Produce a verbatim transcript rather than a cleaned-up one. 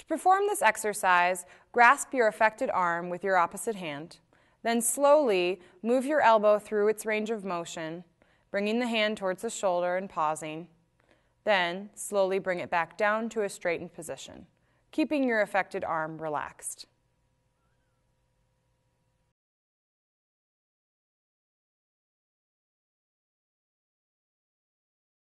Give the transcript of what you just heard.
perform this exercise, grasp your affected arm with your opposite hand, then slowly move your elbow through its range of motion, bringing the hand towards the shoulder and pausing. Then slowly bring it back down to a straightened position, keeping your affected arm relaxed.